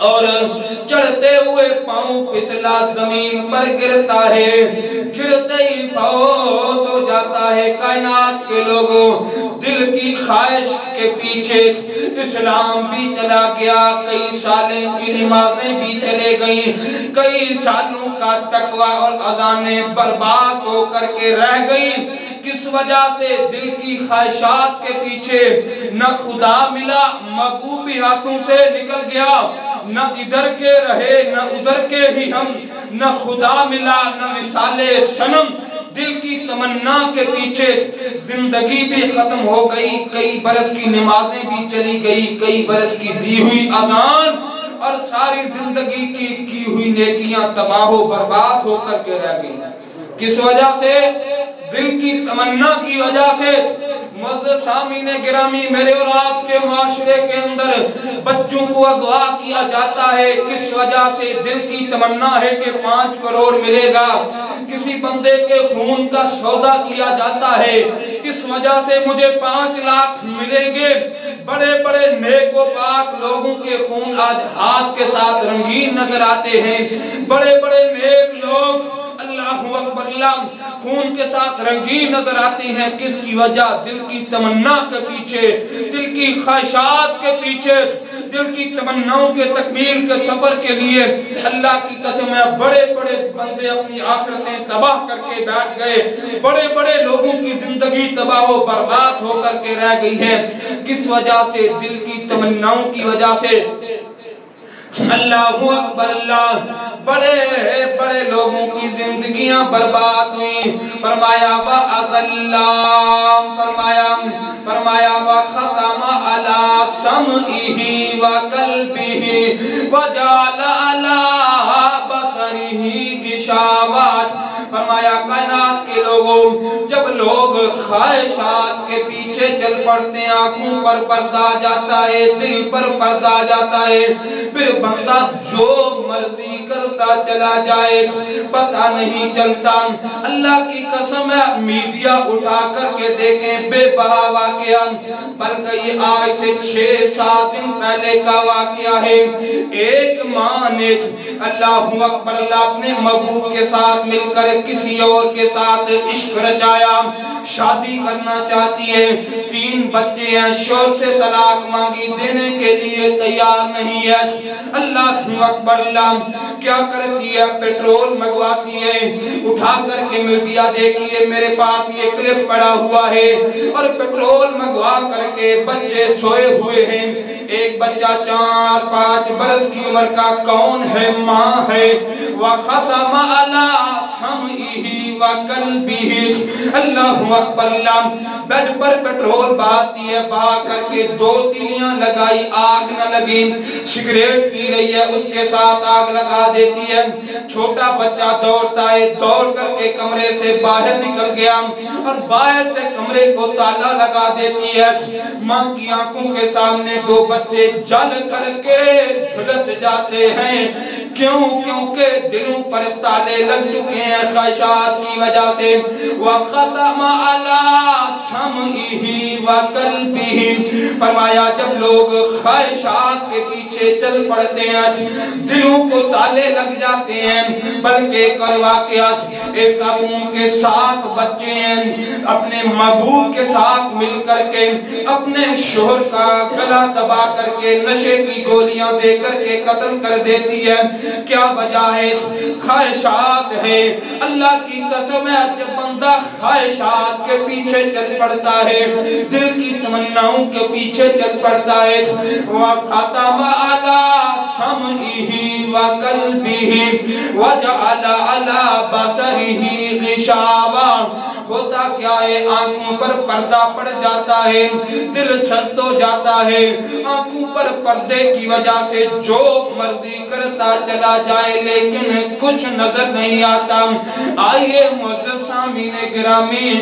اور چڑھتے ہوئے پاؤں پھسلا زمین پر گرتا ہے، گرتے ہی فوت ہو جاتا ہے۔ کائنات کے لوگوں، دل کی خواہش کے پیچھے اسلام بھی چلا گیا، کئی سالوں کی نمازیں بھی چلے گئیں، کئی سالوں کا تقوی اور اذانیں برباد ہو کر کے رہ گئیں۔ کس وجہ سے؟ دل کی خواہشات کے پیچھے نہ خدا ملا، محبوب بھی ہاتھوں سے نکل گیا، نہ ادھر کے رہے نہ ادھر کے ہی ہم، نہ خدا ملا نہ مثال صنم۔ دل کی تمنا کے پیچھے زندگی بھی ختم ہو گئی، کئی برس کی نمازیں بھی چلی گئی، کئی برس کی دی ہوئی اذان اور ساری زندگی کی ہوئی نیکیاں تباہ و برباد ہو کر کے رہ گئی۔ کس وجہ سے؟ دل کی تمنا کی وجہ سے۔ معزز سامعین گرامی، میرے اور آپ کے معاشرے کے اندر بچوں کو اغوا کیا جاتا ہے، کس وجہ سے؟ دل کی تمنا ہے کہ 5 کروڑ ملے گا۔ کسی بندے کے خون کا سودا کیا جاتا ہے، کس وجہ سے؟ مجھے 5 لاکھ ملیں گے۔ بڑے بڑے نیک و پاک لوگوں کے خون آج ہاتھ کے ساتھ رنگین نظر آتے ہیں، بڑے بڑے نیک لوگ اللہ اکبر اللہ خون کے ساتھ رنگین نظر آتے ہیں۔ کس کی وجہ؟ دل کی تمنا کے پیچھے، دل کی خواہشات کے پیچھے، دل کی تمناؤں کے تکمیل کے سفر کے لیے اللہ کی قسم ہے بڑے بڑے بندے اپنی آخرتیں تباہ کر کے بیٹھ گئے، بڑے بڑے لوگوں کی زندگی تباہ و برباد ہو کر کے رہ گئی ہے۔ کس وجہ سے؟ دل کی تمناؤں کی وجہ سے۔ اللہ اکبر اللہ، بڑے بڑے لوگوں کی زندگیاں برباد ہوئیں۔ فرمایا وَأَذَلَّا، فرمایا وَخَتَمَ عَلَى سَمْعِهِ وَقَلْبِهِ وَجَعَلَ عَلَى بَصَرِهِ غِشَاوَةً۔ فرمایا کائنات کے لوگوں، جب لوگ خواہشات کے پیچھے چل پڑتے ہیں، آنکھوں پر پردہ آ جاتا ہے، دل پر پردہ آ جاتا ہے، پھر بندہ جو مرضی کرتا چلا جائے، پتہ نہیں چلتا۔ اللہ کی قسم ہے، میڈیا اٹھا کر کے دیکھیں بے بہا واقعہ، بلکہ یہ آج سے 6-7 دن پہلے کا واقعہ ہے۔ ایک ماں نے اللہ اکبر اللہ اپنے محبوب کے ساتھ مل کر کسی اور کے ساتھ عشق رچایا، شادی کرنا چاہتی ہے، 3 بچے ہیں، شوہر سے طلاق مانگی، دینے کے لیے تیار نہیں ہے۔ اللہ اکبر اللہ کیا کرتی ہے؟ پیٹرول منگواتی ہے، اٹھا کر کے میڈیا دیکھیے، میرے پاس یہ کلپ پڑا ہوا ہے، اور پیٹرول منگوا کر کے بچے سوئے ہوئے ہیں۔ ایک بچہ 4-5 برس کی عمر کا کون ہے؟ ماں ہے۔ وَخَتَمَ عَلَى سَمْعِهِ وَقَلْبِهِ، اللہ اکبر اللہ، بیڈ پر پیٹرول بہاتی ہے، بہا کر کے 2 تیلیاں لگائی، آگ نہ لگی، سگریٹ پی رہی ہے، اس کے ساتھ آگ لگا دیتی ہے۔ چھوٹا بچہ دوڑتا ہے، دوڑ کر کے کمرے سے باہر نکل گیا اور باہر سے کمرے کو تالا لگا دیتی ہے۔ ماں کی آنکھوں کے سامنے 2 بچے جل کر کے جھلس جاتے ہیں۔ کیونکہ دلوں پر تالے لگ چکے ہیں خواہشات کی وجہ سے۔ وَخَتَمَ عَلَى سَمْعِهِ وَقَلْبِهِ، فرمایا جب لوگ خواہشات کے پیچھے چل پڑتے ہیں، دلوں کو تالے لگ جاتے ہیں۔ بلکہ ایک اور واقعات، ایک خاتون کے 7 بچے ہیں، اپنے محبوب کے ساتھ مل کر کے اپنے شوہر کا گلا دبا کر کے نشے کی گولیاں دے کر کے قتل کر دیتی ہے۔ کیا وجہ ہے؟ خواہشات ہے۔ اللہ کی قسم ہے، جب بندہ خواہشات کے پیچھے چل پڑتا ہے، دل کی تمناؤں کے پیچھے چل پڑتا ہے، وَخَتَمَ عَلَى سَمْعِهِ وَقَلْبِهِ وَجَعَلَ عَلَى بَصَرِهِ غِشَاوَةً۔ ہوتا کیا ہے؟ آنکھوں پر پردہ پڑ جاتا ہے، دل سخت ہو جاتا ہے، آنکھوں پر پردے کی وجہ سے جو مرضی کرتا چلا جائے، لیکن کچھ نظر نہیں آتا۔ آئیے معزز سامعین گرامی،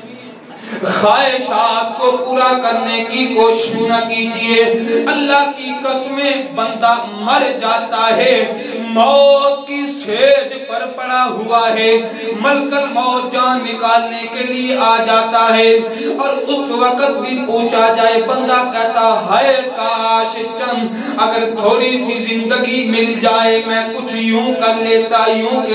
خواہشات کو پورا کرنے کی کوشش نہ کیجئے۔ اللہ کی قسمیں، بندہ مر جاتا ہے، موت کی سیج پر پڑا ہوا ہے، ملکل موت جان نکالنے کے لیے آ جاتا ہے، اور اس وقت بھی پوچھا جائے بندہ کہتا ہے کاش چند اگر تھوڑی سی زندگی مل جائے میں کچھ یوں کر لیتا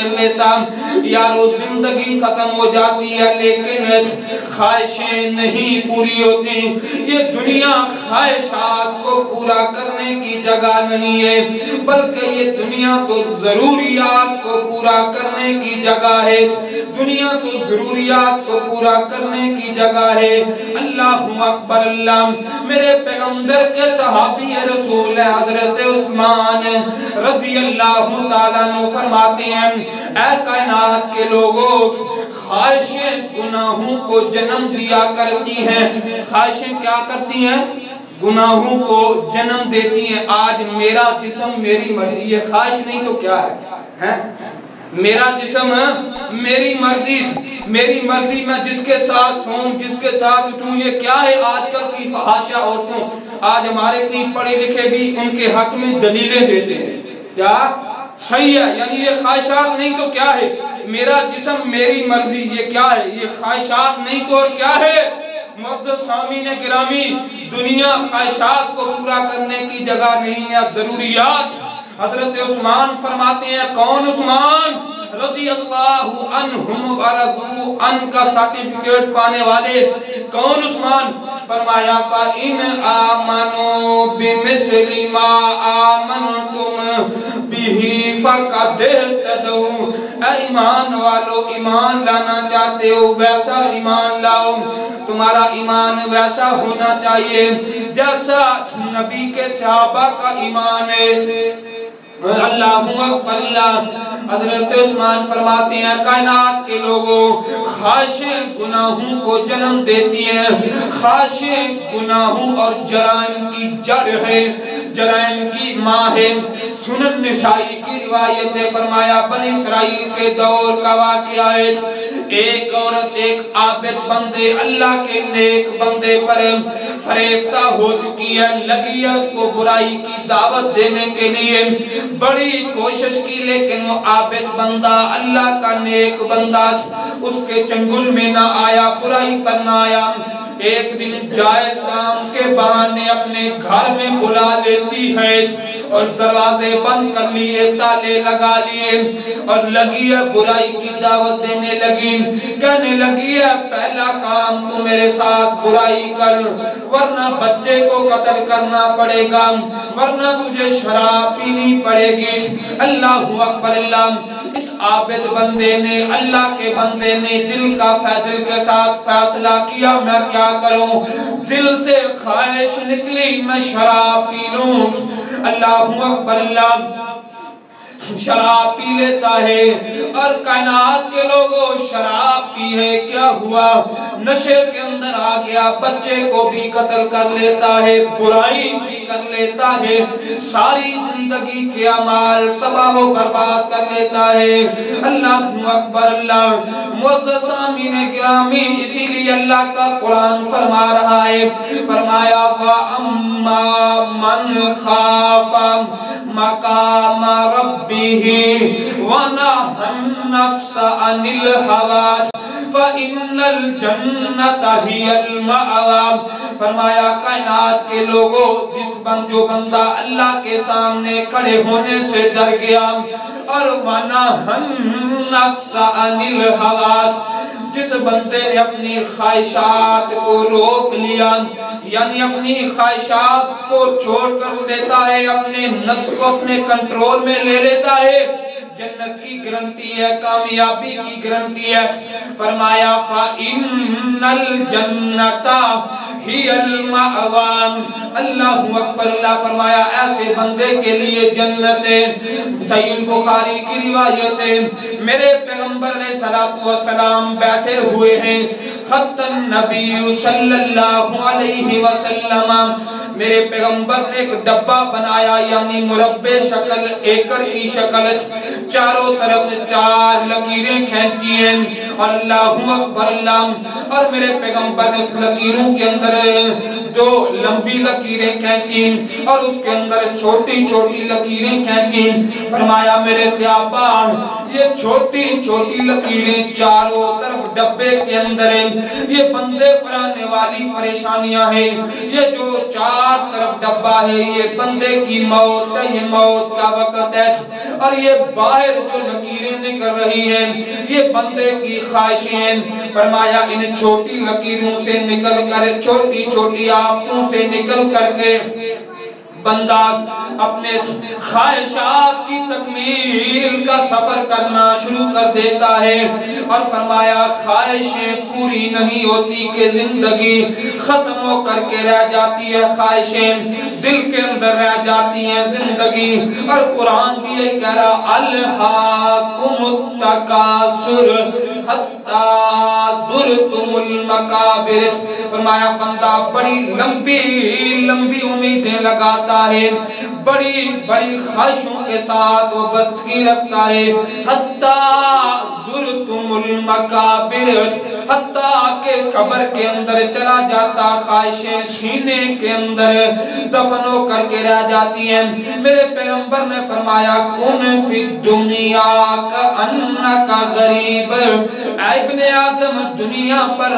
یارو زندگی ختم ہو جاتی ہے لیکن خواہشیں نہیں پوری ہوتی۔ یہ دنیا خواہشات کو پورا کرنے کی جگہ نہیں ہے بلکہ یہ دنیا تو ضروریات کو پورا کرنے کی جگہ ہے، دنیا تو ضروریات کو پورا کرنے کی جگہ ہے۔ اللہ اکبر اللہ، میرے پیغمبر کے صحابی رسول حضرت عثمان رضی اللہ تعالیٰ عنہ فرماتے ہیں اے کائنات کے لوگوں، خواہشیں گناہوں کو جنم دیا کرتی ہیں۔ خواہشیں کیا کرتی ہیں؟ گناہوں کو جنم دیتی ہیں۔ آج میرا جسم میری مرضی، یہ خواہش نہیں تو کیا ہے؟ میرا جسم میری مرضی، میری مرضی میں جس کے ساتھ سوؤں جس کے ساتھ اٹھوں، یہ کیا ہے آج کل کی فحاشہ عورتوں؟ آج ہمارے کی پڑھے لکھے بھی ان کے حق میں دلیلیں دیتے ہیں، کیا صحیح ہے؟ یعنی یہ خواہشات نہیں تو کیا ہے؟ میرا جسم میری مرضی، یہ کیا ہے؟ یہ خواہشات نہیں تو اور کیا ہے؟ معزز سامعین گرامی، دنیا خواہشات کو پورا کرنے کی جگہ نہیں ہے، ضروریات۔ حضرت عثمان فرماتے ہیں، کون عثمان رضی اللہ عنہم ورضوا عنہ کا سرٹیفکیٹ پانے والے کون عثمان؟ فرمایا فَإِنْ آمَنُوا بِمِثْلِ مَا آمَنْتُمْ بِهِ فَقَدْ اهْتَدَوْا۔ اے ایمان والو، ایمان لانا چاہتے ہو ویسا ایمان لاؤ، تمہارا ایمان ویسا ہونا چاہیے جیسا نبی کے صحابہ کا ایمان ہے۔ اللہ اکبر اللہ۔ حضرت عثمان فرماتے ہیں کائنات کے لوگوں، خواہشیں گناہوں کو جنم دیتی ہیں، خواہشیں گناہوں اور جرائم کی جڑ ہے، جرائم کی ماں ہے۔ سنن نسائی کی روایت ہے، فرمایا بنی اسرائیل کے دور کا واقعہ ہے، ایک عورت ایک عابد بندے اللہ کے نیک بندے پر فریفتہ ہو چکی ہے، لگی ہے اس کو برائی کی دعوت دینے کے لیے، بڑی کوشش کی لیکن وہ عابد بندہ اللہ کا نیک بندہ اس کے چنگل میں نہ آیا، برائی پر نہ آیا۔ ایک دن جائز کام کے بہانے اپنے گھر میں بلا لیتی ہے اور دروازے بند کر لیے، تالے لگا لیے اور لگی ہے برائی کی دعوت دینے لگی، کہنے لگی ہے پہلا کام تو میرے ساتھ برائی کر ورنہ بچے کو قتل کرنا پڑے گا، ورنہ تجھے شراب پینی پڑے گی۔ اللہ اکبر اللہ۔ اس عابد بندے نے، اللہ کے بندے نے دل کے ساتھ فیصلہ کیا میں کیا کروں، دل سے خواہش نکلی میں شراب پی لوں۔ اللہ اکبر اللہ۔ شراب پی لیتا ہے اور کائنات کے لوگوں شراب پی ہے، کیا ہوا؟ نشے کے اندر آ گیا، بچے کو بھی قتل کر لیتا ہے، برائی بھی کر لیتا ہے، ساری زندگی کے اعمال تباہ و برباد کر لیتا ہے۔ اللہ اکبر اللہ۔ معزز سامعین گرامی، اسی لیے اللہ کا قرآن فرما رہا ہے، فرمایا وَأَمَّا مَنْ خَافَ مَقَامَ رَبِّهِ وَنَهَى النَّفْسَ عَنِ الْهَوَىٰ فَإِنَّ الْجَنَّةَ هِيَ الْمَأْوَىٰ۔ فرمایا کائنات کے لوگوں، جو بندہ اللہ کے سامنے کھڑے ہونے سے ڈر گیا اور وَنَهَى النَّفْسَ عَنِ الْهَوَىٰ، جس بندے نے اپنی خواہشات کو روک لیا، یعنی اپنی خواہشات کو چھوڑ کر دیتا ہے، اپنے نفس کو اپنے کنٹرول میں لے لیتا ہے، جنت کی گارنٹی ہے، کامیابی کی گارنٹی ہے۔ فرمایا فَإِنَّ الْجَنَّةَ هِيَ الْمَأْوَىٰ۔ اللہ اکبر اللہ۔ فرمایا ایسے بندے کے لیے جنت ہے۔ صحیح بخاری کی روایت ہے، میرے پیغمبر علیہ السلام بیٹھے ہوئے ہیں، خط النبی صلی اللہ علیہ وسلم، میرے پیغمبر نے ایک ڈبہ بنایا، یعنی مربع شکل، ایکڑ کی شکل، چاروں طرف 4 لکیریں کھینچی ہیں اور اللہ اکبر اللہ، اور میرے پیغمبر نے اس لکیروں کے اندر 2 لمبی لکیریں کھینچی اور اس کے اندر چھوٹی چھوٹی لکیریں کھینچی۔ فرمایا میرے صحابہ یہ چھوٹی چھوٹی لکیریں چاروں طرف ڈبے کے اندر ہیں، یہ بندے پر آنے والی پریشانیاں ہیں، یہ جو 4 طرف ڈبہ ہے یہ بندے کی موت ہے، یہ موت کا وقت ہے، اور یہ باہر جو لکیریں نکل رہی ہیں یہ بندے کی خواہشیں ہیں۔ فرمایا ان چھوٹی لکیروں سے نکل کر، چھوٹی چھوٹی آفتوں سے نکل کر کے بندہ اپنے خواہشات کی تکمیل کا سفر کرنا شروع کر دیتا ہے، اور فرمایا خواہشیں پوری نہیں ہوتی کہ زندگی ختم ہو کر کے رہ جاتی ہے، خواہشیں دل کے اندر رہ جاتی ہیں زندگی۔ اور قرآن بھی یہ کہہ رہا الہاکم التکاثر حتی زرتم المقابر۔ فرمایا بندہ بڑی لمبی لمبی امیدیں لگاتا ہے، بڑی بڑی خواہشوں کے ساتھ وہ بستگی رکھتا ہے، حتی زرتم المقابر، حتیٰ کہ قبر کے اندر چلا جاتا، خواہشیں سینے کے اندر دفن ہو کر کے رہ جاتی ہیں۔ میرے پیغمبر نے فرمایا کن فی الدنیا کأنکا غریب، اے ابن آدم دنیا پر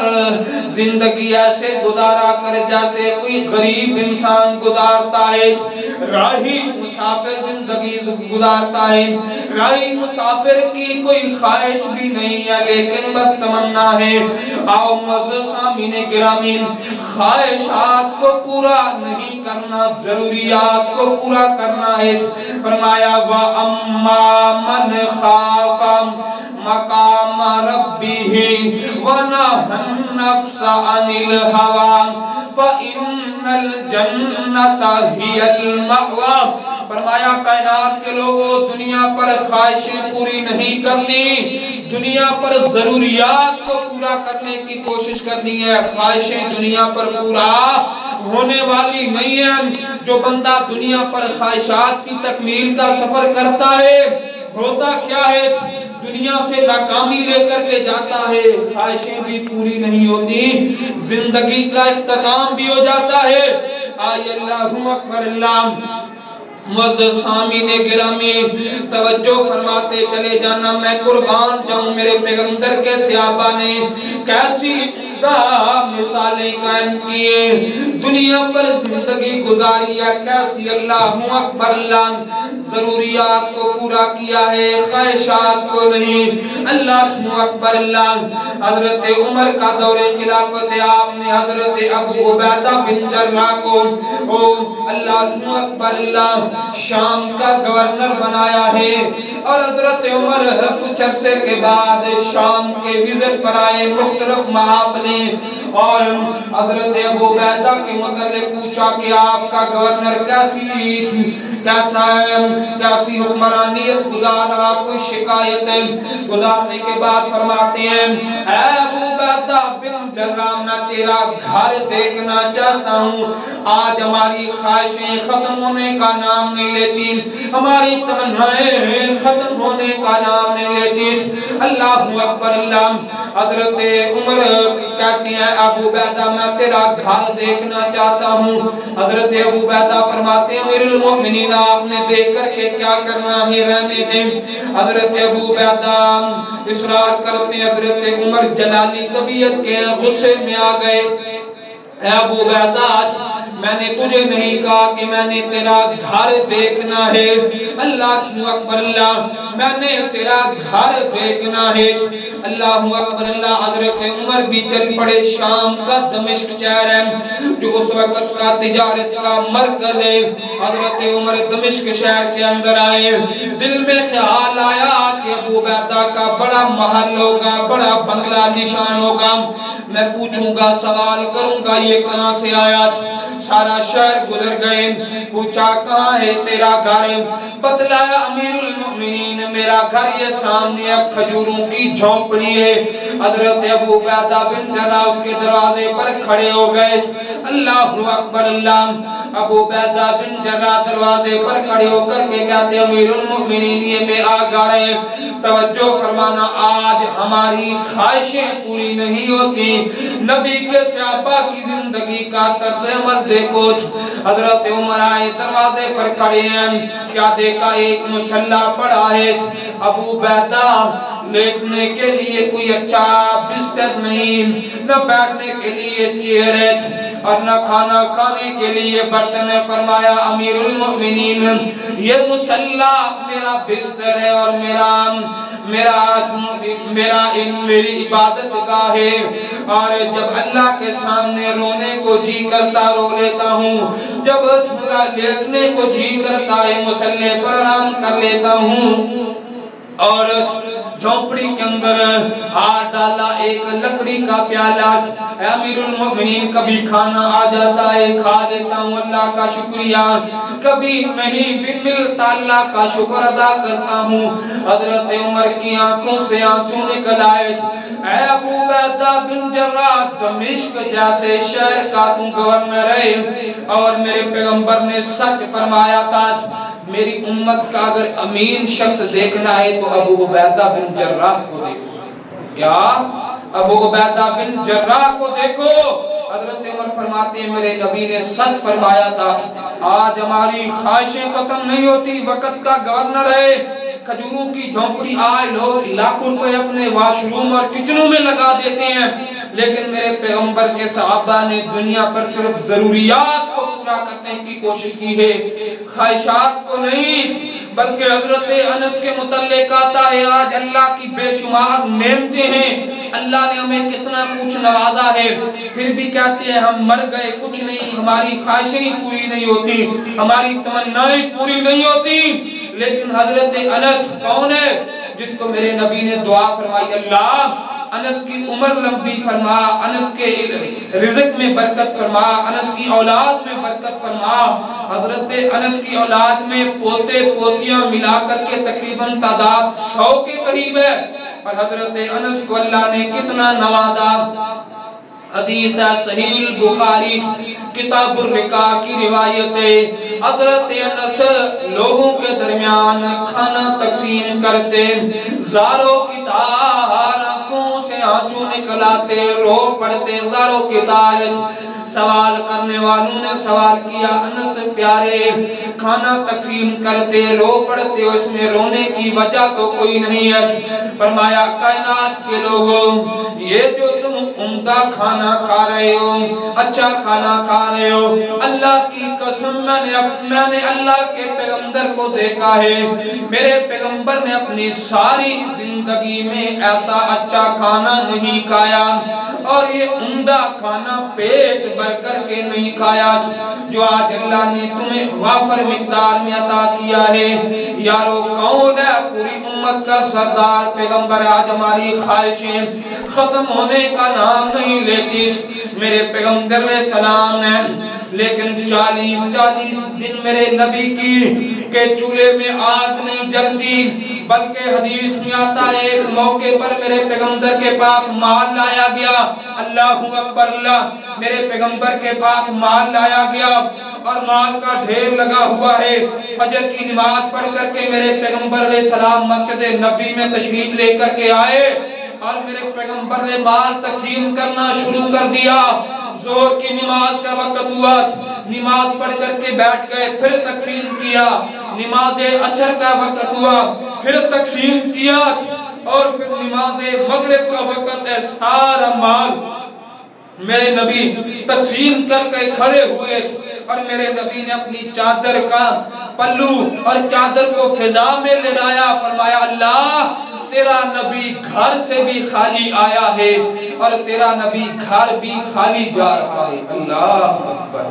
زندگی ایسے گزارا کر جیسے کوئی غریب انسان گزارتا ہے، راہی مسافر زندگی گزارتا ہے، راہی مسافر کی کوئی خواہش بھی نہیں ہے لیکن بس تمنا ہے۔ آؤ معزز سامعین گرامی، خواہشات کو پورا نہیں کرنا، ضروریات کو پورا کرنا ہے۔ فرمایا وَأَمَّا مَنْ خَافَ مَقَامَ رَبِّهِ وَنَهَى النَّفْسَ عَنِ الْهَوَىٰ فَإِنَّ الْجَنَّةَ هِيَ الْمَأْوَىٰ۔ فرمایا کائنات کے لوگوں دنیا پر خواہشیں پوری نہیں کرنی، دنیا پر ضروریات کو پورا کرنے کی کوشش کرنی ہے، خواہشیں دنیا پر پورا ہونے والی نہیں ہیں۔ جو بندہ دنیا پر خواہشات کی تکمیل کا سفر کرتا ہے ہوتا کیا ہے، دنیا سے ناکامی لے کر کے جاتا ہے، خواہشیں بھی پوری نہیں ہوتی، زندگی کا اختتام بھی ہو جاتا ہے۔ آئے اللہ اکبر اللہ۔ معزز سامعین گرامی توجہ فرماتے چلے جانا، میں قربان جاؤں میرے پیغمبر کے صحابہ نے کیسی مثالیں قائم کیے، دنیا پر زندگی گزاری ہے کیسی، اللہ اکبر اللہ، ضروریات کو پورا کیا ہے خواہشات کو نہیں، اللہ اکبر اللہ۔ حضرت عمر کا دور خلافت ہے، آپ نے حضرت ابو عبیدہ بن جراح کو اللہ اکبر اللہ شام کا گورنر بنایا ہے، اور حضرت عمر کچھ عرصے کے بعد شام کے وزٹ پر آئے مختلف محافل، اور حضرت ابو عبیدہ کے متعلق پوچھا کہ آپ کا گورنر کیسا ہے، کیسی حکمرانیت گزار رہا، کوئی شکایت گزارنے کے بعد فرماتے ہیں اے ابو عبیدہ بن جراح میں تیرا گھر دیکھنا چاہتا ہوں، آج ہماری خواہشیں ختم ہونے کا نام نہیں لیتی، ہماری تمنائیں ختم ہونے کا نام نہیں لیتی، اللہ اکبر اللہ۔ حضرت عمر کہتی ہیں ابو عبیدہ میں تیرا گھر دیکھنا چاہتا ہوں، حضرت ابو عبیدہ فرماتے ہیں امیر المؤمنین آپ نے دیکھ کر کے کیا کرنا ہے، رہنے دیں۔ حضرت ابو عبیدہ اصرار کرتے ہیں، حضرت عمر جلالی طبیعت کے غصے میں آ گئے، اے ابو عبیدہ میں نے تجھے نہیں کہا کہ میں نے تیرا گھر دیکھنا ہے، اللہ اکبر اللہ، میں نے تیرا گھر دیکھنا ہے، اللہ اکبر اللہ۔ حضرت عمر بھی چل پڑے، شام کا دمشق شہر ہے جو اس وقت کا تجارت کا مرکز ہے، حضرت عمر دمشق شہر کے اندر آئے، دل میں خیال آیا کہ ابو عبیدہ کا بڑا محل ہوگا، بڑا بنگلہ نشان ہوگا، میں پوچھوں گا سوال کروں گا یہ کہاں سے آیا، سارا شہر گزر گئے، پوچھا کہاں ہے تیرا گھر، بتلایا امیر المؤمنین میرا گھر یہ سامنے کھجوروں کی جھونپڑی ہے۔ حضرت ابو عبیدہ بن جراح اس کے دروازے پر کھڑے ہو گئے، اللہ اکبر اللہ۔ ابو عبیدہ بن جراح دروازے پر کھڑے ہو کر کے کہتے امیر المؤمنین یہ میں آ گئے، توجہ فرمانا آج ہماری خواہشیں پوری نہیں ہوتی۔ نبی کے صحابہ کی زندگی کا طرز عمل دیکھو، حضرت عمر آئے دروازے پر کھڑے ہیں، کیا دیکھا ایک مصلی پڑا ہے، ابو عبیدہ لیٹنے کے لیے کوئی اچھا بستر نہیں، نہ بیٹھنے کے لیے چیئر ہے اور نہ کھانا کھانے کے لیے برتن ہے۔ فرمایا امیر المؤمنین یہ مصلی میرا بستر ہے اور میری عبادت گاہ ہے، اور جب اللہ کے سامنے رونے کو جی کرتا رو لیتا ہوں، جب لیٹنے کو جی کرتا ہے مصلی پر آرام کر لیتا ہوں۔ اور جھونپڑی کے اندر ہاتھ ڈالا ایک لکڑی کا پیالہ، اے امیر المؤمنین کبھی کھانا آ جاتا ہے کھا لیتا ہوں اللہ کا شکریہ، کبھی نہیں بھی ملتا اللہ کا شکر ادا کرتا ہوں۔ حضرت عمر کی آنکھوں سے آنسو نکل آئے، اے ابو عبیدہ بن جراح دمشق جیسے شہر کا تم گورنر ہے، اور میرے پیغمبر نے سچ فرمایا تھا میری امت کا اگر امین شخص دیکھنا ہے تو ابو عبیدہ بن جراح کو دیکھو۔ کیا؟ ابو عبیدہ بن جراح کو دیکھو۔ حضرت عمر فرماتے ہیں میرے نبی نے سچ فرمایا تھا، آج ہماری خواہشیں ختم نہیں ہوتی، وقت کا گورنر ہے، کھجوروں کی جھونپڑی آئے لوگ لاکھوں روپے اپنے واش روم اور کچنوں میں لگا دیتے ہیں، لیکن میرے پیغمبر کے صحابہ نے دنیا پر صرف ضروریات کو پورا کرنے کی کوشش کی ہے، خواہشات کو نہیں۔ بلکہ حضرت انس کے متعلق آتا ہے آج اللہ کی بے شمار نعمتیں ہیں، اللہ نے ہمیں کتنا کچھ نوازا ہے، پھر بھی کہتے ہیں ہم مر گئے کچھ نہیں، ہماری خواہشیں پوری نہیں ہوتی، ہماری تمنائیں پوری نہیں ہوتی۔ لیکن حضرت انس کون ہے جس کو میرے نبی نے دعا فرمائی، اللہ انس کی عمر لمبی فرما، انس کے رزق میں برکت فرما، انس کی اولاد میں برکت فرما۔ حضرت انس کی اولاد میں پوتے پوتیاں ملا کر کے تقریباً تعداد 100 کے قریب ہے، اور حضرت انس کو اللہ نے کتنا نوازا۔ حدیث ہے صحیح البخاری کتاب الرقاق کی روایت ہے، حضرت انس لوگوں کے درمیان کھانا تقسیم کرتے، زاروں کی تار آنکھوں سے آنسو نکل آتے، رو پڑتے زاروں کی تار۔ سوال کرنے والوں نے سوال کیا انس پیارے کھانا تقسیم کرتے رو پڑتے ہو، اس میں رونے کی وجہ تو کوئی نہیں ہے۔ فرمایا کائنات کے لوگوں یہ جو تم عمدہ کھانا کھا رہے ہو، اچھا کھانا کھا رہے ہو، اللہ کی قسم میں نے اللہ کے پیغمبر کو دیکھا ہے، میرے پیغمبر نے اپنی ساری زندگی میں ایسا اچھا کھانا نہیں کھایا، اور یہ عمدہ کھانا پیٹ بھر کر کے نہیں کھایا جو آج اللہ نے تمہیں وافر مقدار میں عطا کیا ہے۔ یارو کون ہے پوری امت کا سردار پیغمبر، آج ہماری خواہشیں ختم ہونے کا نام نہیں لیتی۔ میرے پیغمبر علیہ السلام نے لیکن 40 دن میرے نبی کی کہ چولہے میں آگ نہیں جلتی، بلکہ حدیث میں آتا ہے ایک موقع پر میرے پیغمبر کے پاس مال لایا گیا، اللہ اکبر اللہ، میرے پیغمبر کے پاس مال لایا گیا اور مال کا ڈھیر لگا ہوا ہے۔ فجر کی نماز پڑھ کر کے میرے پیغمبر علیہ السلام مسجد نبوی میں تشریف لے کر کے آئے، اور میرے پیغمبر نے مال تقسیم کرنا شروع کر دیا۔ ظہر کی نماز کا وقت ہوا، نماز پڑھ کر کے بیٹھ گئے، پھر تقسیم کیا۔ نماز عصر کا وقت ہوا، پھر تقسیم کیا، اور پھر نماز مغرب کا وقت ہے، سارا مال میرے نبی تقسیم کر کے کھڑے ہوئے، اور میرے نبی نے اپنی چادر کا پلو اور چادر کو فضا میں لہرایا، فرمایا اللہ تیرا نبی گھر سے بھی خالی آیا ہے اور تیرا نبی گھر بھی خالی جا رہا ہے۔ اللہ اکبر،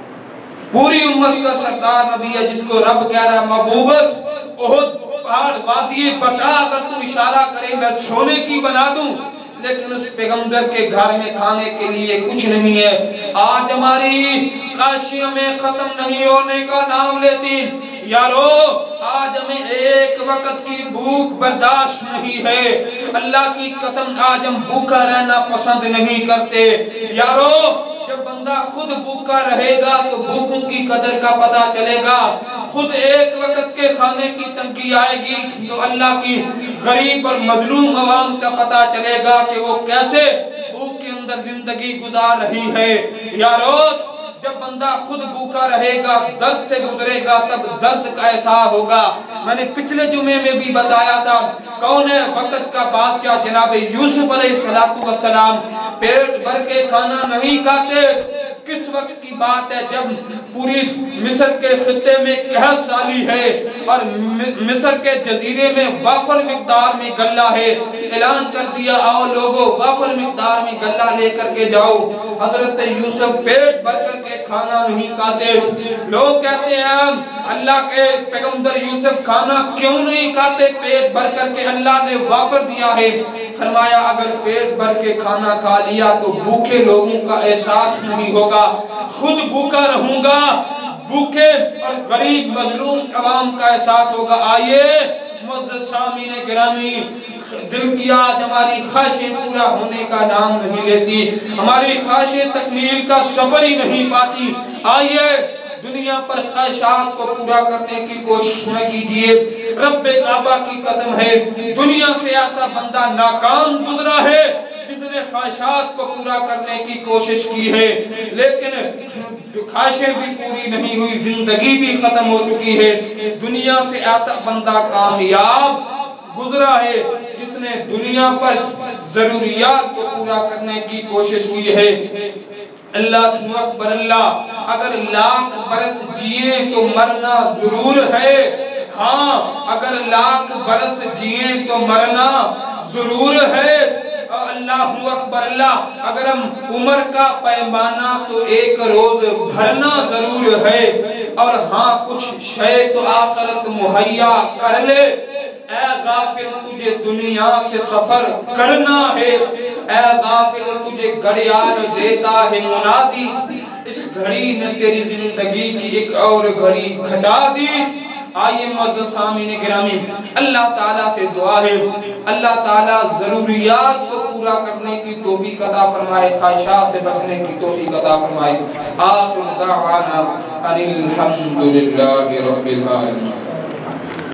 پوری امت کا سردار نبی ہے جس کو رب کہہ رہا ہے محبوبت احد پہاڑ وادی بقا اگر تو اشارہ کرے میں سونے کی بنا دوں، لیکن اس پیغمبر کے گھر میں کھانے کے لیے کچھ نہیں ہے۔ آج ہماری خواہشیں میں ختم نہیں ہونے کا نام لیتی، یارو آج ہمیں ایک وقت کی بھوک برداشت نہیں ہے، اللہ کی قسم آج ہم بھوکا رہنا پسند نہیں کرتے۔ یارو جب بندہ خود بھوکا بھوکا رہے گا تو بھوکوں کی قدر کا پتہ چلے گا. خود ایک وقت کے کھانے کی تنگی آئے گی تو اللہ کی غریب اور مظلوم عوام کا پتہ چلے گا کہ وہ کیسے بھوک کے اندر زندگی گزار رہی ہے. یارو جب بندہ خود بھوکا رہے گا، درد سے گزرے گا، تب درد کا احساس ہوگا. میں نے پچھلے جمعے میں بھی بتایا تھا کون ہے وقت کا بادشاہ جناب یوسف علیہ السلام پیٹ بھر کے کھانا نہیں کھاتے. کس وقت کی بات ہے جب پوری مصر کے خطے میں قحط سالی ہے اور مصر کے جزیرے میں وافر مقدار میں غلہ ہے. اعلان کر دیا آؤ لوگو وافر مقدار میں غلہ لے کر کے جاؤ. حضرت یوسف پیٹ بھر کر کے کھانا نہیں کھاتے. لوگ کہتے ہیں اللہ کے پیغمبر یوسف کھانا کیوں نہیں کھاتے پیٹ بھر کر کے؟ اللہ نے وافر دیا ہے. فرمایا اگر پیٹ بھر کے کھانا کھا لیا تو بھوکے لوگوں کا احساس نہیں ہوگا، خود بھوکا رہوں گا، بھوکے اور غریب مظلوم عوام کا احساس ہوگا. آئیے معزز سامعین گرامی، دل کی آج ہماری خواہشیں پورا ہونے کا نام نہیں لیتی، ہماری خواہشیں تکمیل کا سفر ہی نہیں پاتی. آئیے دنیا پر خواہشات کو پورا کرنے کی کوشش نہ کیجیے. رب کعبہ کی قسم ہے دنیا سے ایسا بندہ ناکام گزرا ہے جس نے خواہشات کو پورا کرنے کی کوشش کی ہے لیکن خواہشیں بھی پوری نہیں ہوئی، زندگی بھی ختم ہو چکی ہے. دنیا سے ایسا بندہ کامیاب گزرا ہے جس نے دنیا پر ضروریات کو پورا کرنے کی کوشش کی ہے. اللہ اکبر اللہ. اگر لاکھ برس جیے تو مرنا ضرور ہے. ہاں اگر لاکھ برس جیے تو مرنا ضرور ہے. اللہ اکبر اللہ. اگر ہم عمر کا پیمانہ تو ایک روز بھرنا ضرور ہے. اور ہاں کچھ شے تو آخرت مہیا کر لے. اے غافل تجھے دنیا سے سفر کرنا ہے. اے غافل تجھے گھڑیال دیتا ہے منادی، اس گھڑی نے تیری زندگی کی ایک اور گھڑی گھٹا دی. آئیے معزز سامعین گرامی، اللہ تعالیٰ سے دعا ہے اللہ تعالیٰ ضروریات کو پورا کرنے کی توفیق عطا فرمائے، خواہشات سے بچنے کی توفیق عطا فرمائے. آخر دعوانا ان الحمدللہ رب العالمین.